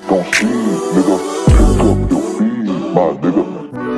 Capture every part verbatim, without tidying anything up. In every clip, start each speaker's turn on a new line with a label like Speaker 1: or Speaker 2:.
Speaker 1: Don't see, nigga. Pick up your feet, my nigga.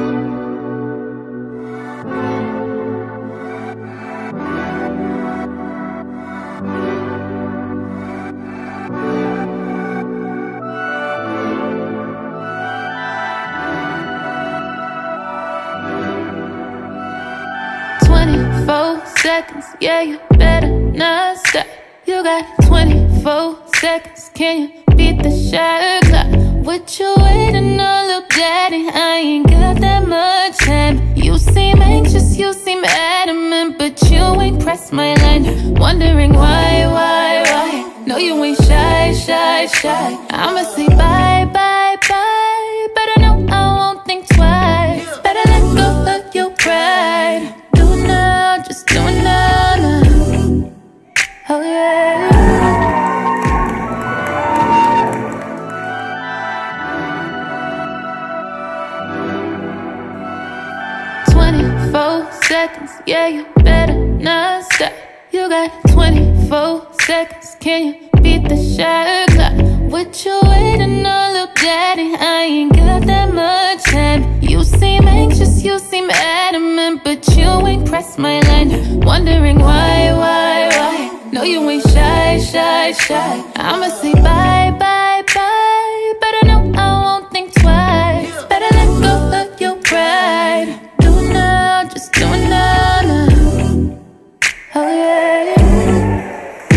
Speaker 2: twenty-four seconds, yeah, you better not stop. You got twenty-four seconds, can you beat the shot clock? What you waiting on, little daddy? I ain't got that much time. You seem anxious, you seem adamant, but you ain't pressed my line. Wondering why, why, why? No, you ain't shy, shy, shy. I'ma say bye, bye, bye. Better know I won't think twice. Better let go of your pride. Do it now, just do it now, now. Oh yeah. twenty-four seconds, yeah, you better not stop. You got twenty-four seconds, can you beat the shot clock? What you waiting on, little daddy? I ain't got that much time. You seem anxious, you seem adamant, but you ain't pressed my line. Wondering why, why, why? No, you ain't shy, shy, shy. I'ma say bye, bye, bye. Better know I won't think twice. Better let go of your pride. Do it now, just do it now, now. Oh yeah.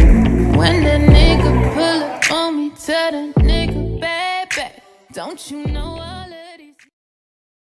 Speaker 2: When that nigga pull up on me, tell that nigga, baby, don't you know